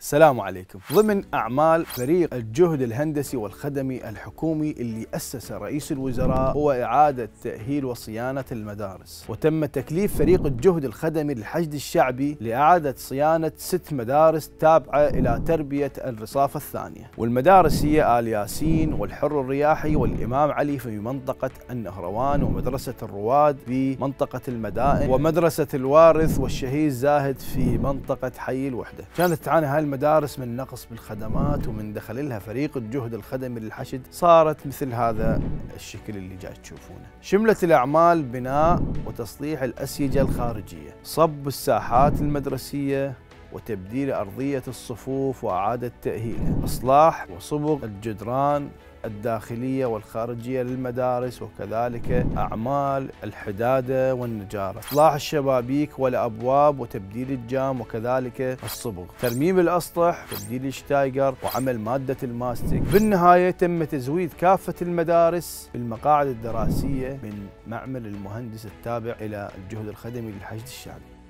السلام عليكم. ضمن أعمال فريق الجهد الهندسي والخدمي الحكومي اللي أسس رئيس الوزراء هو إعادة تأهيل وصيانة المدارس، وتم تكليف فريق الجهد الخدمي للحشد الشعبي لإعادة صيانة 6 مدارس تابعة إلى تربية الرصافة الثانية، والمدارس هي آل ياسين والحر الرياحي والإمام علي في منطقة النهروان، ومدرسة الرواد في منطقة المدائن، ومدرسة الوارث والشهيد زاهد في منطقة حي الوحدة. كانت تعاني هاي المدارس من نقص بالخدمات، ومن دخل لها فريق الجهد الخدمي للحشد صارت مثل هذا الشكل اللي جاي تشوفونه. شملت الأعمال بناء وتصليح الأسيجة الخارجية، صب الساحات المدرسية، وتبديل أرضية الصفوف وإعادة تأهيلها، إصلاح وصبغ الجدران الداخلية والخارجية للمدارس، وكذلك أعمال الحدادة والنجارة، إصلاح الشبابيك والأبواب وتبديل الجام، وكذلك الصبغ، ترميم الأسطح، تبديل الشتايجر، وعمل مادة الماستيك. بالنهاية تم تزويد كافة المدارس بالمقاعد الدراسية من معمل المهندس التابع إلى الجهد الخدمي للحشد الشعبي.